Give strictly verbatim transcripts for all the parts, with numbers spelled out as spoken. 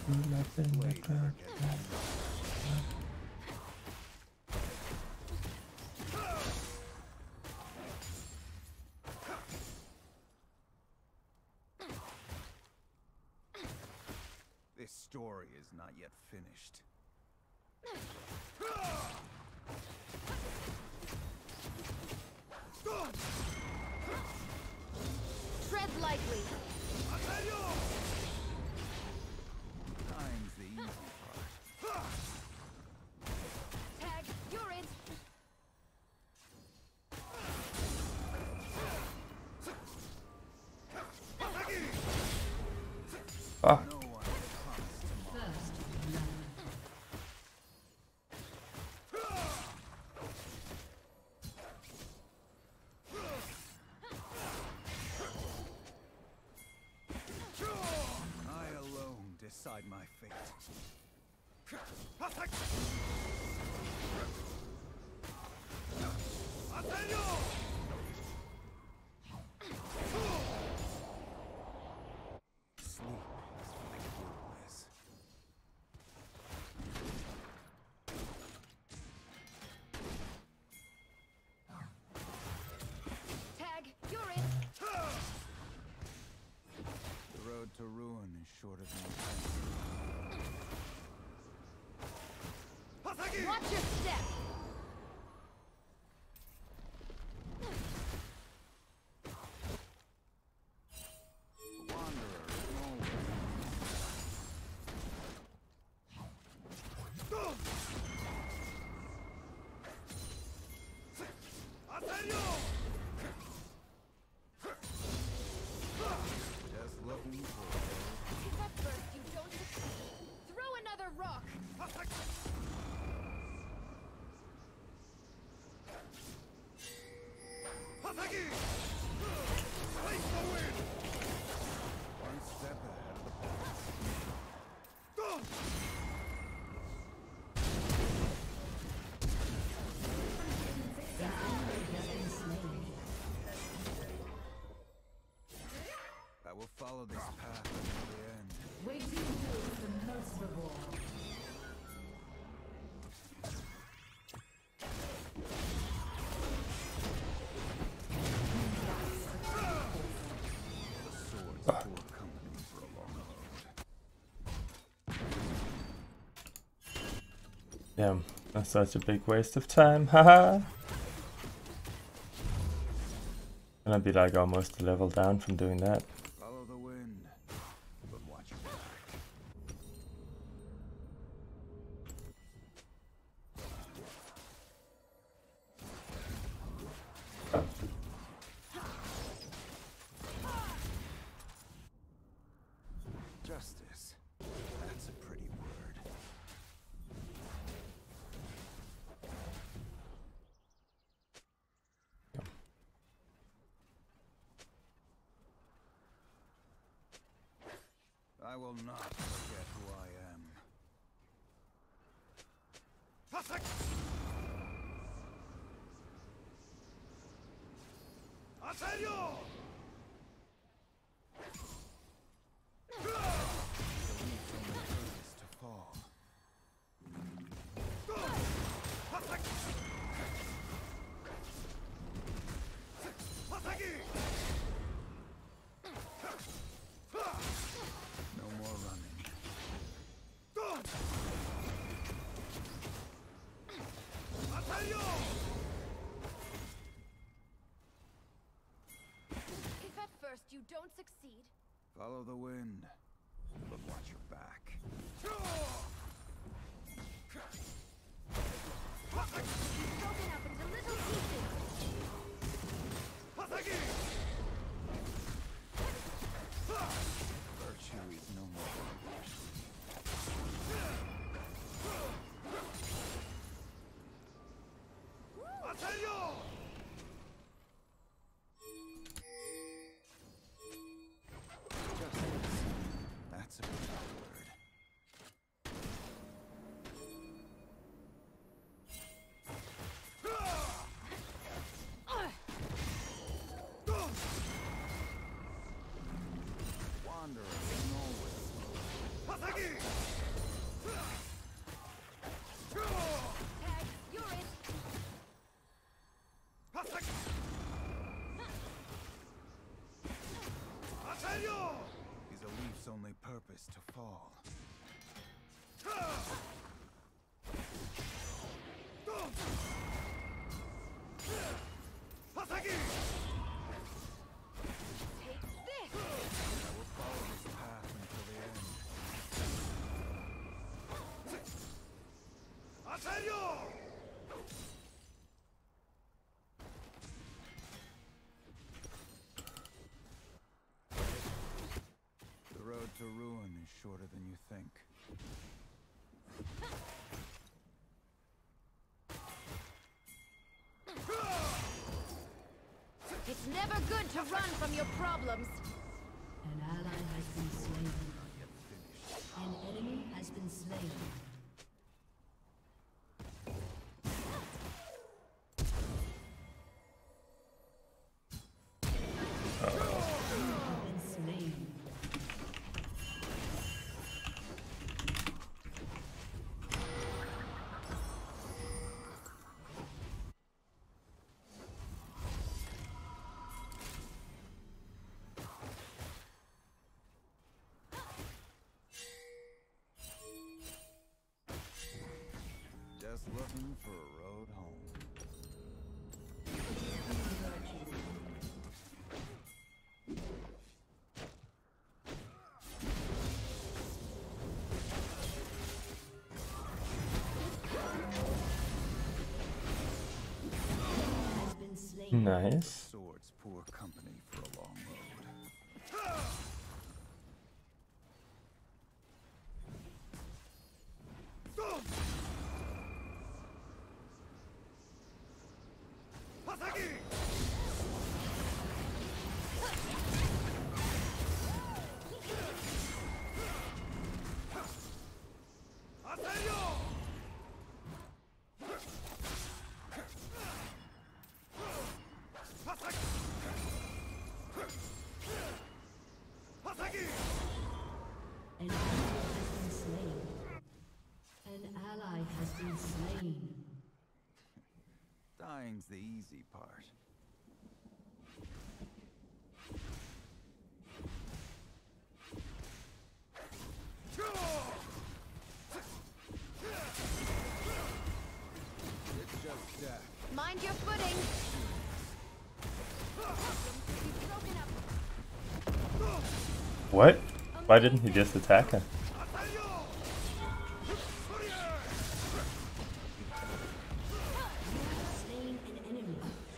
This story is not yet finished. Tread lightly. Time's the easy part. Tag, you're it. Ah. No one can promise tomorrow. I alone decide my fate. Sleep is for the clueless. Tag, you're it. The road to ruin is shorter than it Watch your step. The wanderer is nowhere. Just looking for If at first you don't succeed, throw another rock. one step ahead of the pack. I will follow this path until the end. Waiting for the most reward. The sword's poor company for a long road. Damn, that's such a big waste of time, haha. And I'd be like almost a level down from doing that. Follow the wind, but watch your back. Justice. That's a pretty word. I will not forget who I am. To fall. No more running. If at first you don't succeed, Follow the wind, but watch your back. broken up into little pieces. Virtue is no more. Justice. That's a good word. Tag, you're it. Is a leaf's only purpose to fall. Take this. I will follow this path until the end. The road to ruin is shorter than you think. It's never good to run from your problems. An ally has been slain. An enemy has been slain. You have been slain. Just looking for a road home. Has been slain. Nice. Swords poor company for a long road. An ally has been slain. An ally has been slain. Dying's the easy part. It's just death. Mind your footing. You've broken up. What? Why didn't he just attack her? Slain an enemy.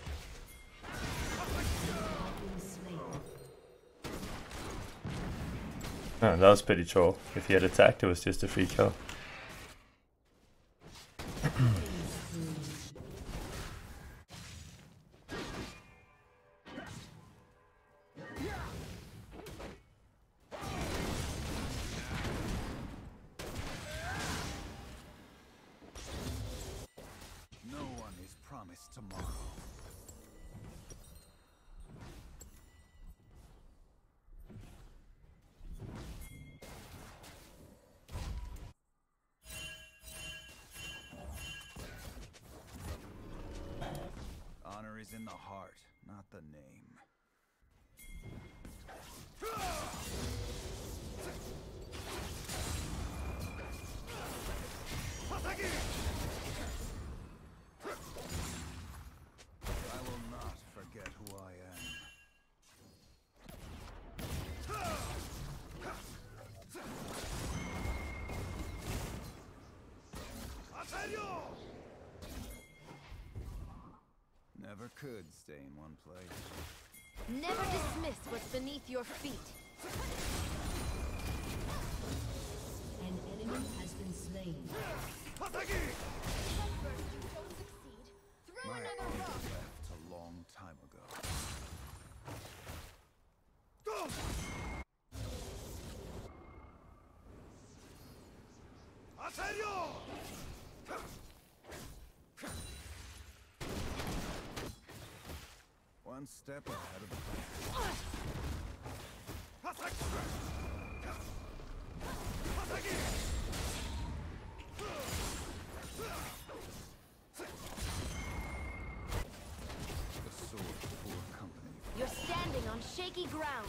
You have been slain. Oh, that was pretty troll. If he had attacked, it was just a free kill. No one is promised tomorrow. Honor is in the heart, not the name. I will not forget who I am. Never could stay in one place. Never dismiss what's beneath your feet. An enemy has been slain. First you don't succeed. Throw My another uncle rock. left a long time ago. One step ahead of the pack. The sword poor company. You're standing on shaky ground.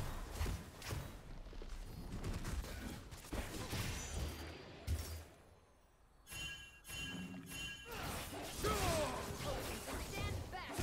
Stand back.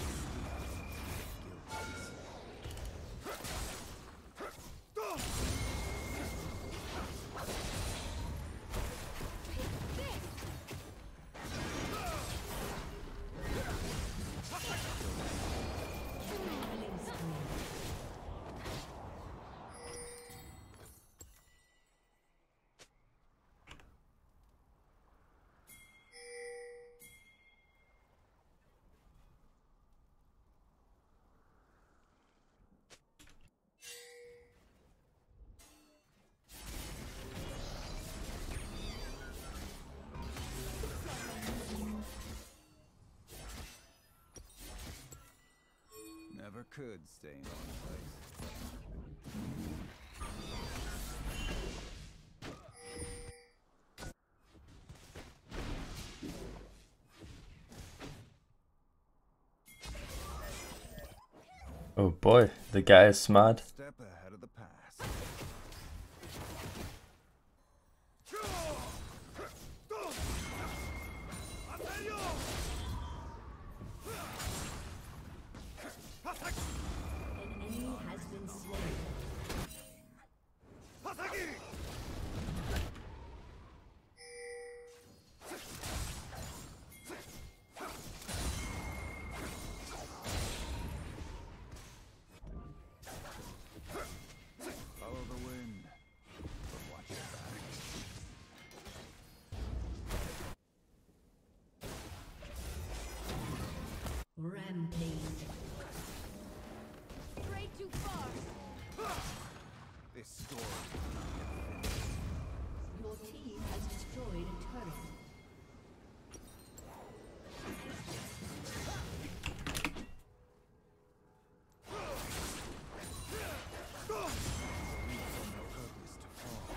Never could stay in one place. Oh boy, the guy is smart. Step ahead of the pass. An enemy has been slain. Follow the wind, but watch your back. Rampage. Straight too far. This story cannot get finished. Your team has destroyed a turret. Purpose to fall.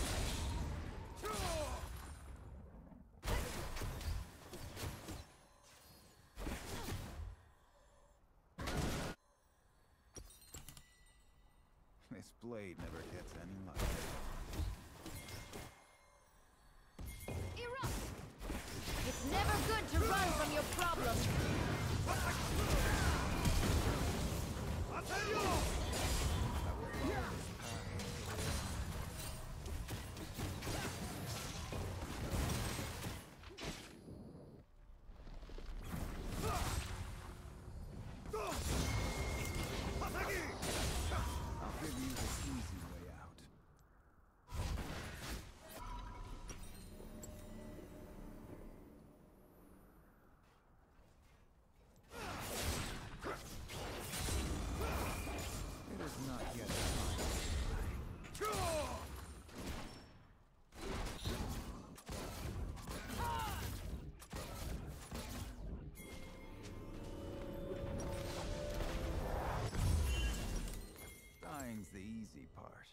This blade never gets any light. Erupt. It's never good to run from your problems. I'll give you the easy way out. It is not yet dying's the easy part.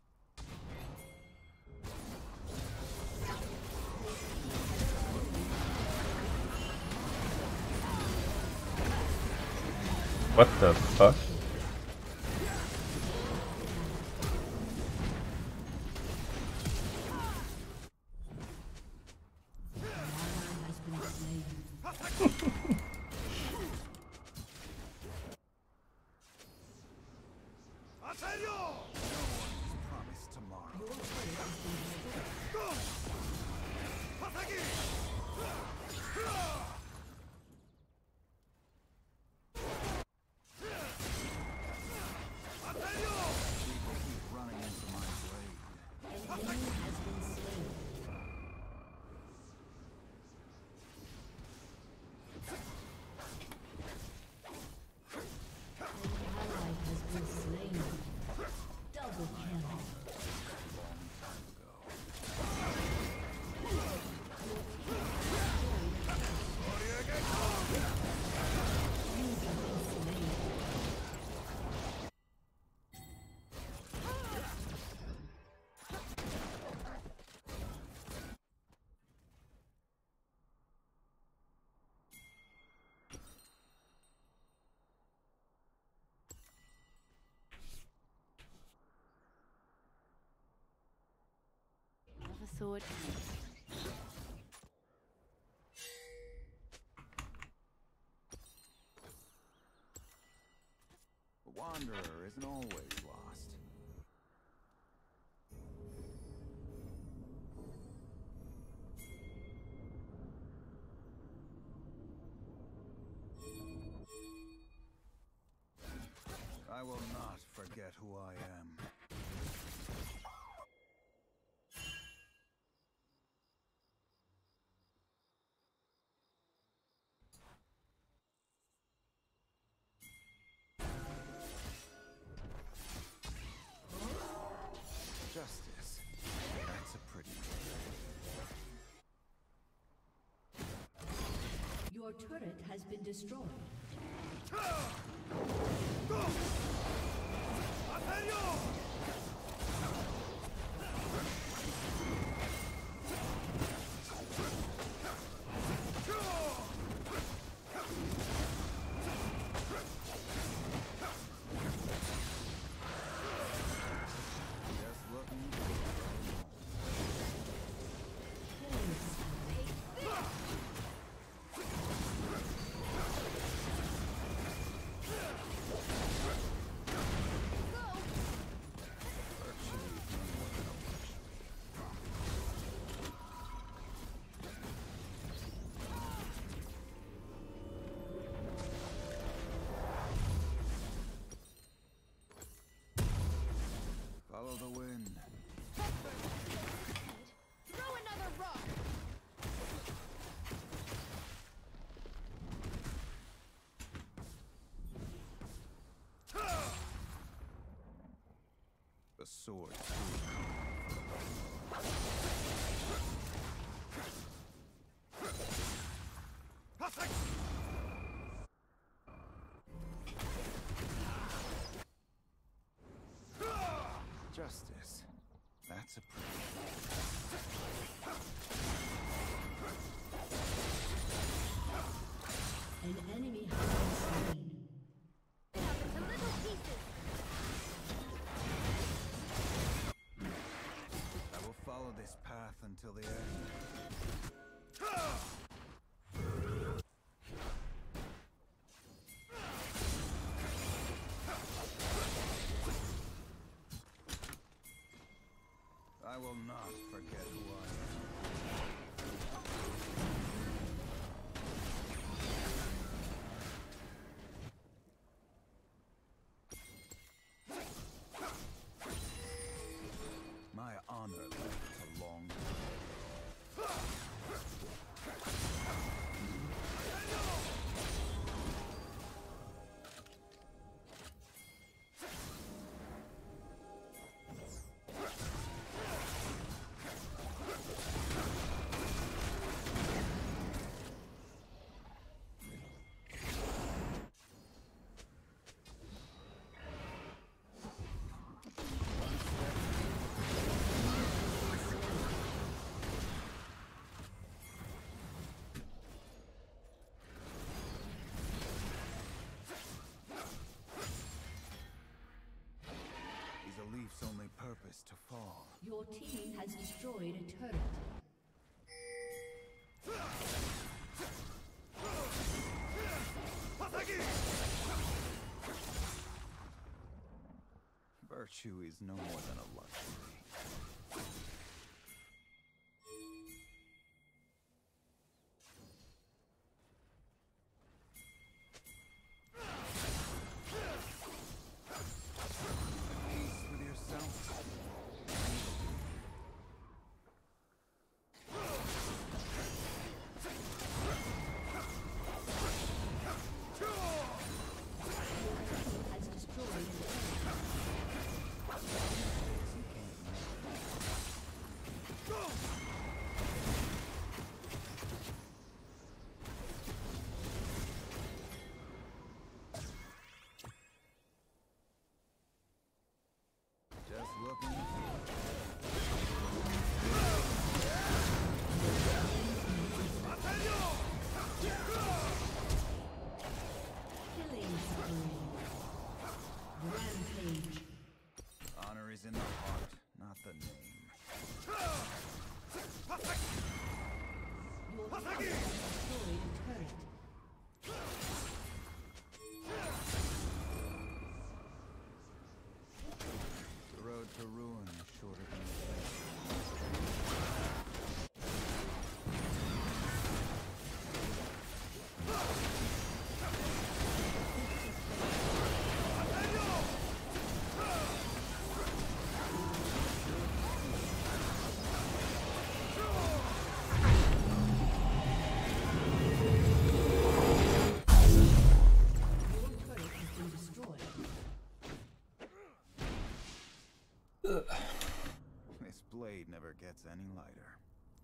What the fuck? An ally has been slain. Promise tomorrow. Your turret has been destroyed. sword ends. The wanderer isn't always lost. I will not forget who I am. Justice. That's a pretty word. Your turret has been destroyed. Just looking. Follow the wind. Throw another rock! The sword. Justice. That's a pretty. An enemy has been slain. Chop into little pieces! I will follow this path until the end. I will not forget who I am. My honor left a long These are Leaf's only purpose to fall. Your team has destroyed a turret. Virtue is no more than a luxury. Peace with yourself. Has destroyed a turret. You can't This blade never gets any lighter.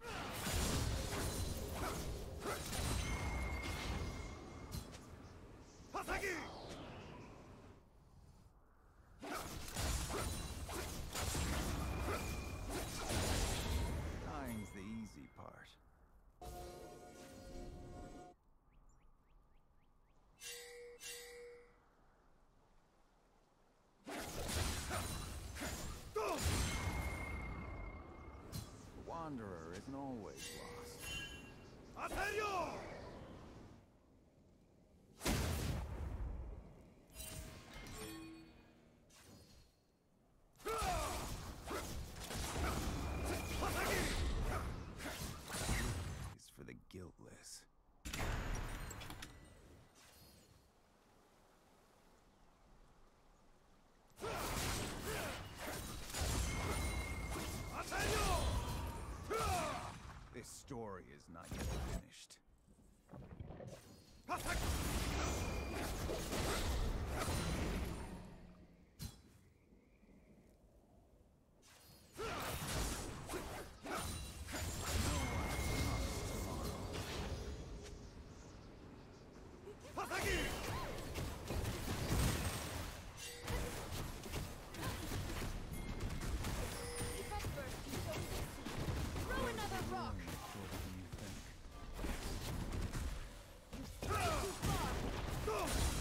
Hasagi! Dying's the easy part. The Wanderer isn't always lost. Aserio! Is for the guiltless. This story is not yet finished. If at first you don't succeed, throw another rock. Shorter than you think. You stray too far.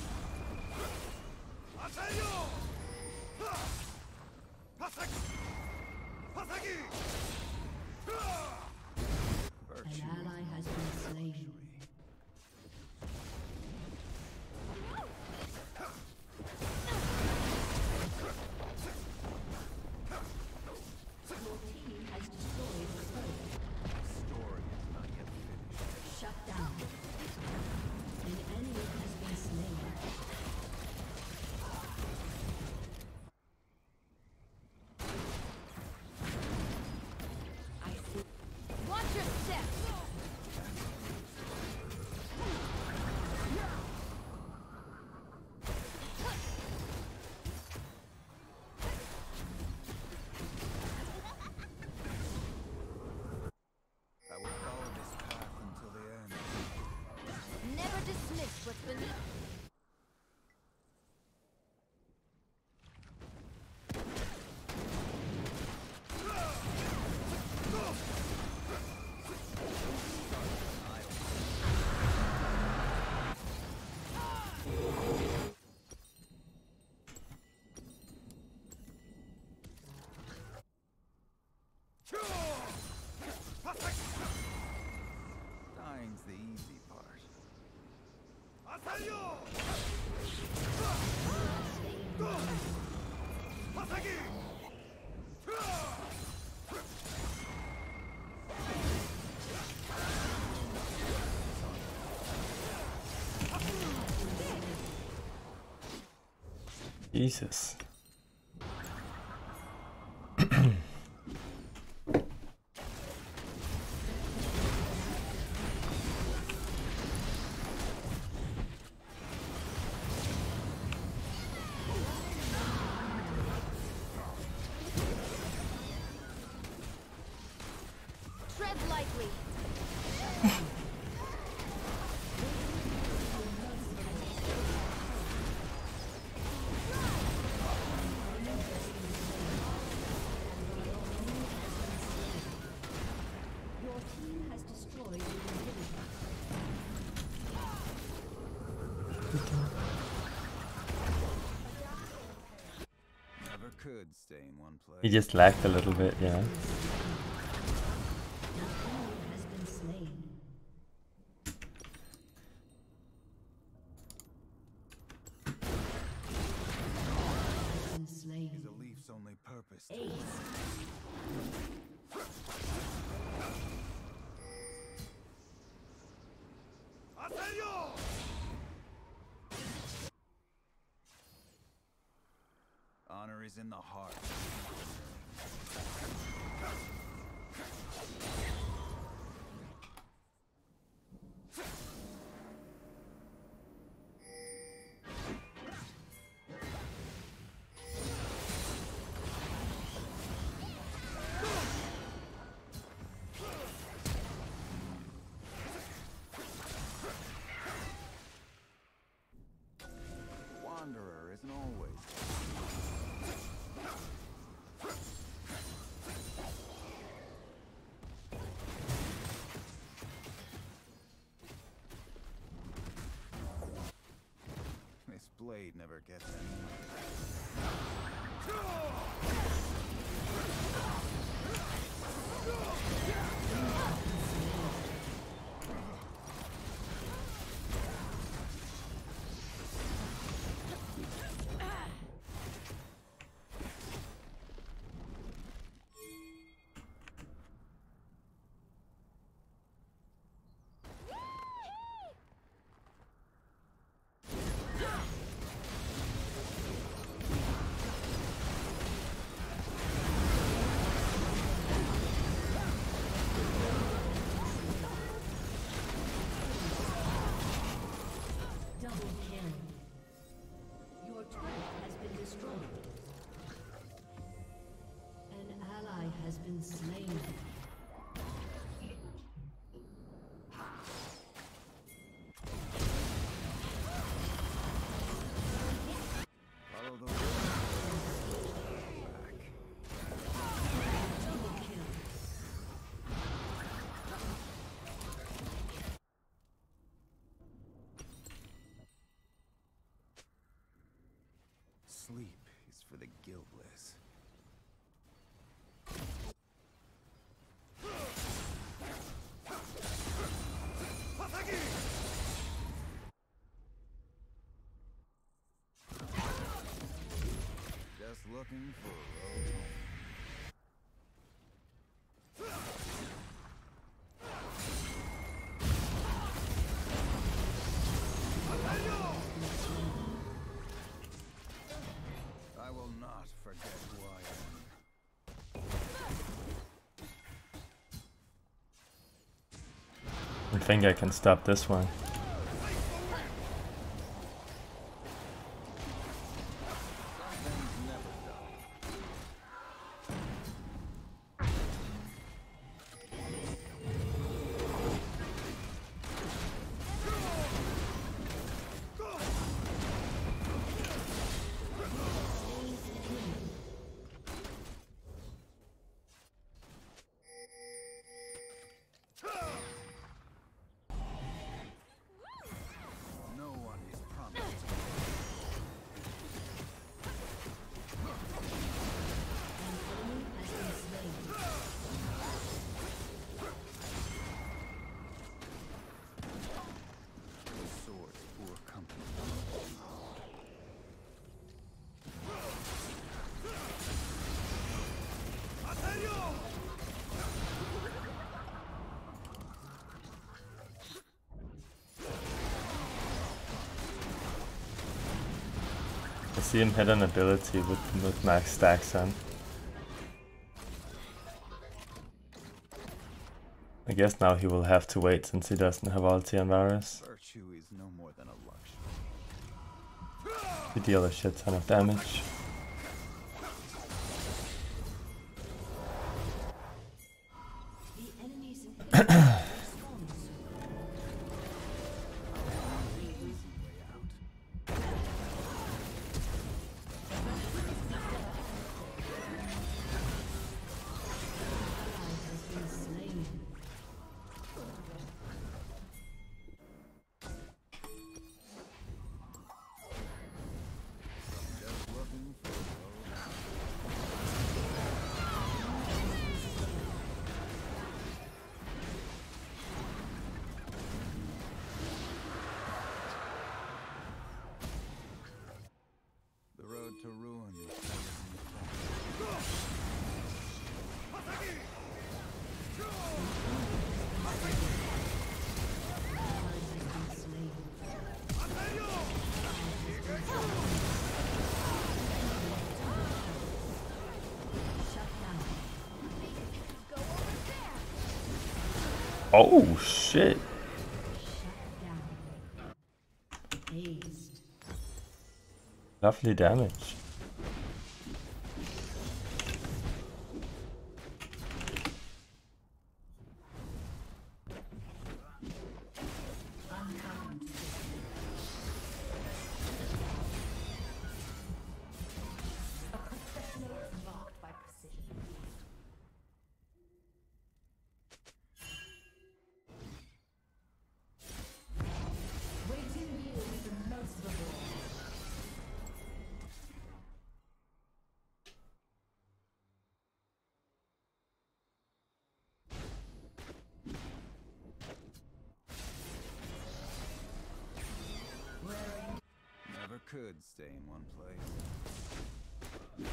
An Virtue ally has been slain. Your team has destroyed the turret. story is not yet finished. Shut down. An enemy has been slain. I see. Watch your step. I will follow this path until the end. Never dismiss what's beneath. Dying's the easy part. Jesus. Tread lightly. Your team has destroyed the inhibitor. Never could stay in one place. He just lagged a little bit, yeah. An enemy has been slain. Has been slain. Is a leaf's only purpose. to- Ace. Honor is in the heart. isn't always. This blade never gets any. Double kill. Your turret has been destroyed. An ally has been slain. Follow the road. Back. Double kill. Sleep is for the guiltless. Just looking for a road home. I will not forget who I am. I think I can stop this one. Some things never die. No one is promised. An enemy has been slain. The sword's poor company. I see him hit an ability with, with max stacks on. I guess now he will have to wait since he doesn't have ulti on Varus. Virtue is no more than a luxury. He deal a shit ton of damage. The enemy's inhibitor responds. Easy way out. Ally has been slain. Just looking for a road home. The road to ruin is shorter than you think. Ally has been slain. Shut down. Go over there. Oh shit! Shut down. Aced. Lovely damage. Uncovered. could stay in one place.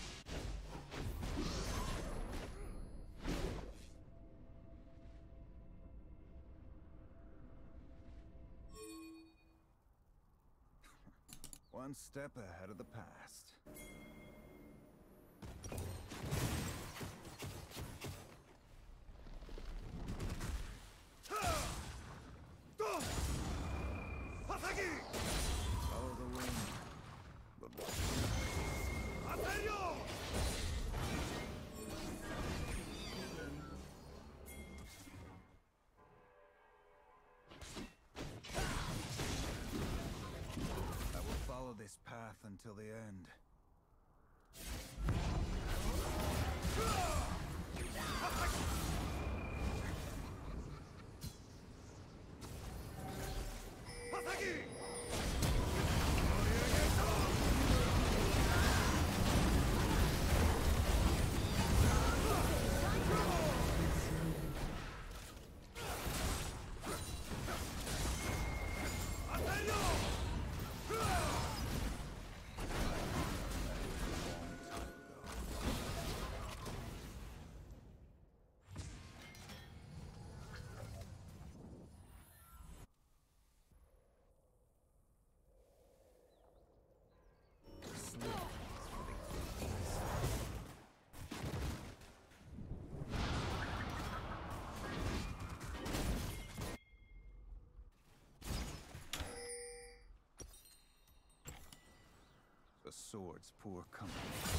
One step ahead of the past. Follow the wind. But I will follow this path until the end. The sword's poor company.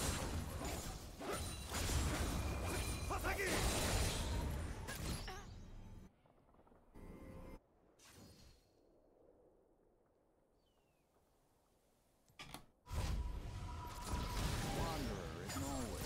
Wanderer is always.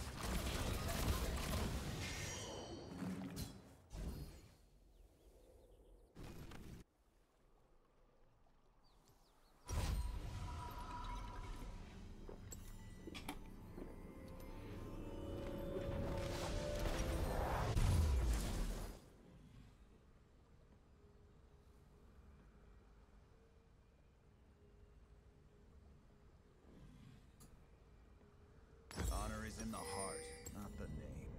Honor is in the heart, not the name.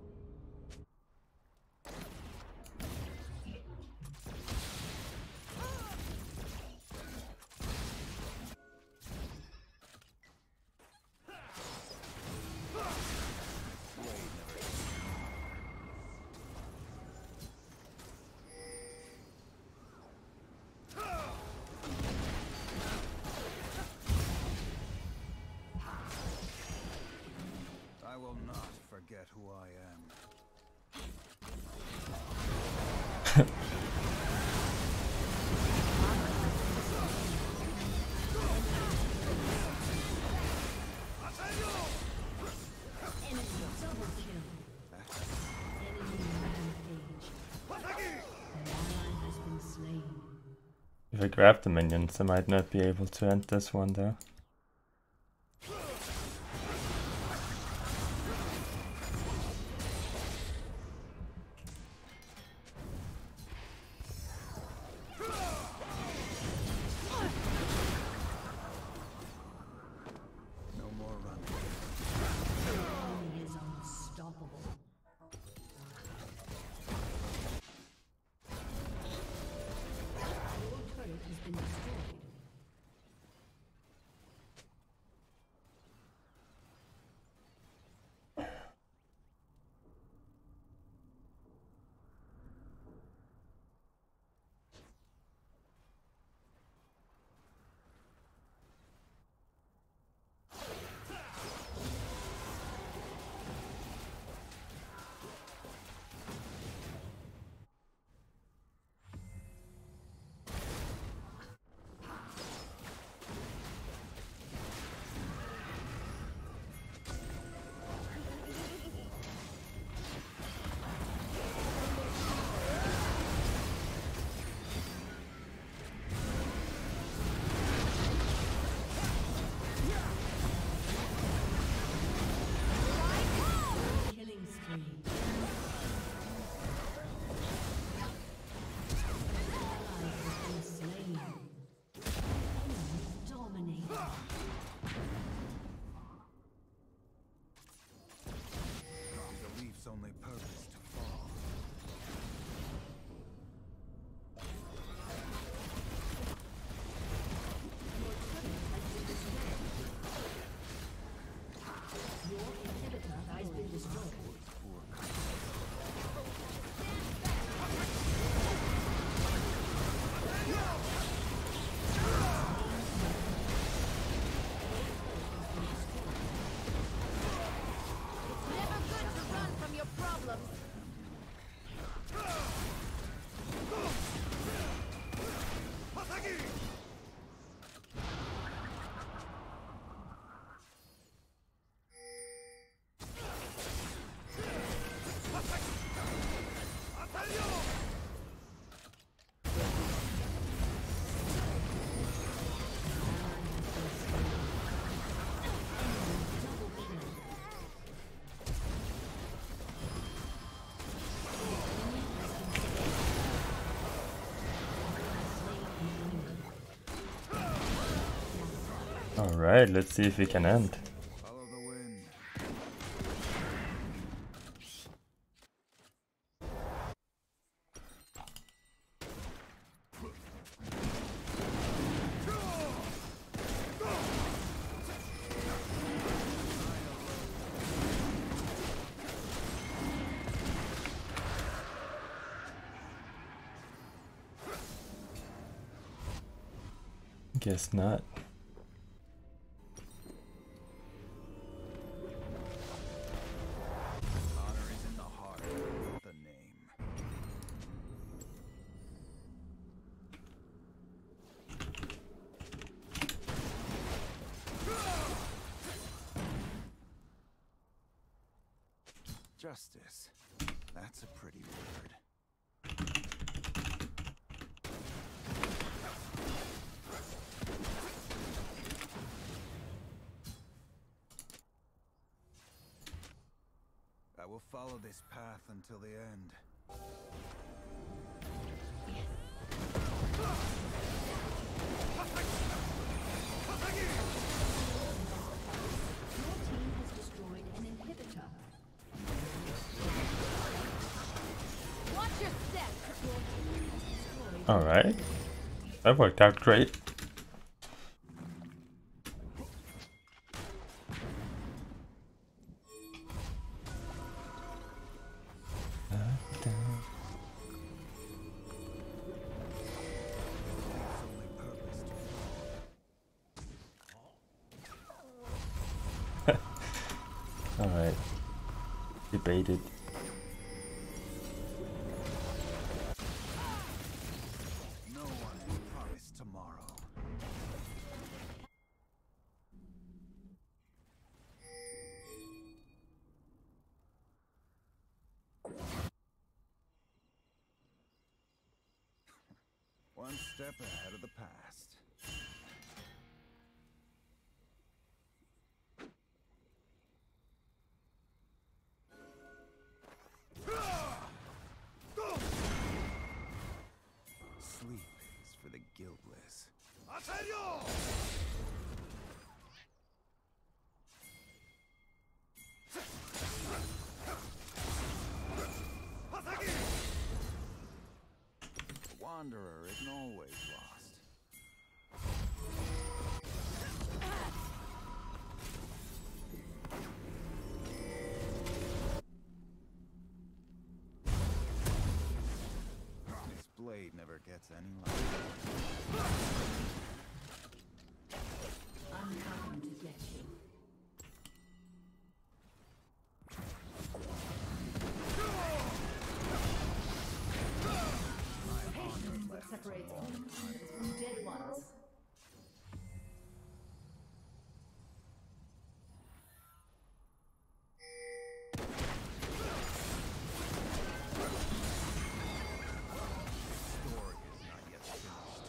I will not forget who I am. Enemy double kill. Enemy rampage. An ally has been slain. If I grab the minions, I might not be able to end this one though. No more running. Enemy is unstoppable. Your turret has been destroyed. Alright, let's see if we can end. Follow the wind. Guess not. Honor is in the heart, not the name. Justice. That's a pretty word. I will follow this path until the end. Your team has destroyed an inhibitor. Watch your step. Alright. That worked out great. Alright. Debated. No one will promise tomorrow. One step ahead of the past. Sleep is for the guiltless. The wanderer isn't always lost. This blade never gets any light. I'm coming to get you. Patience what separates living humans from dead ones. Story is not yet finished.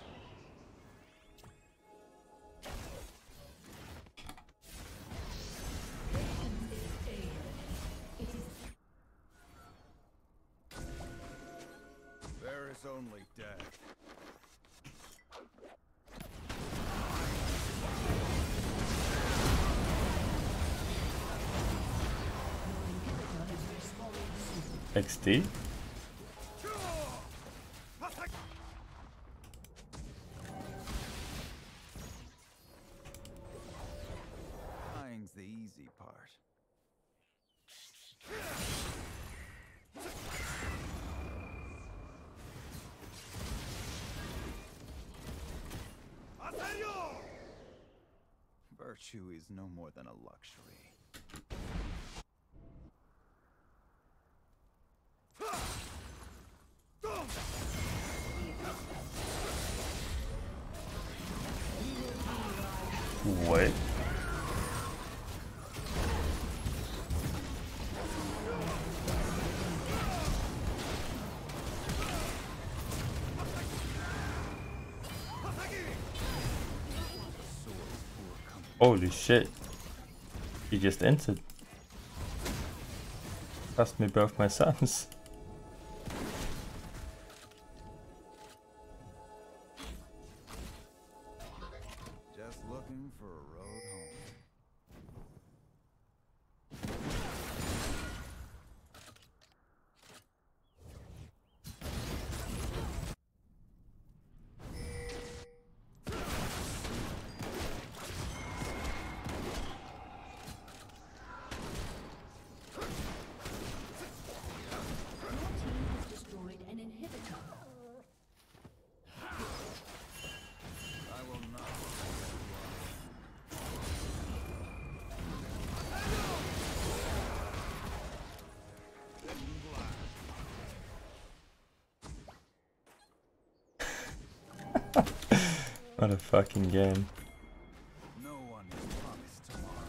It is There is only death. X D? Dying's the easy part. Virtue is no more than a luxury. What? Holy shit. He just entered. Cost me both my sons. Just looking for a road home. What a fucking game. No one is promised tomorrow.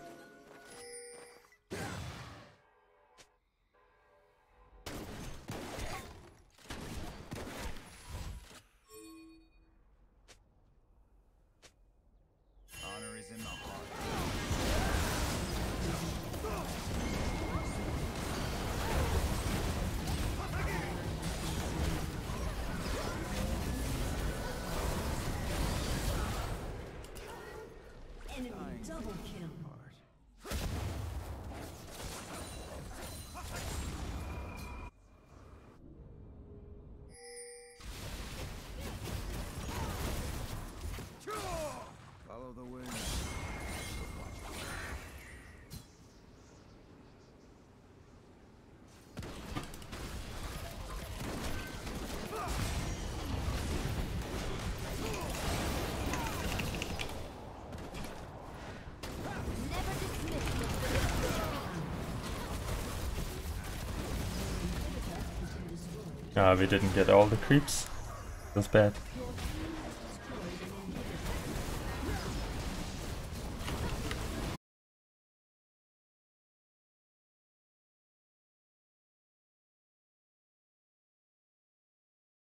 Honor is in the heart. Enemy double kill. Follow the wind. Never dismiss your Ah, we didn't get all the creeps. That's bad. Your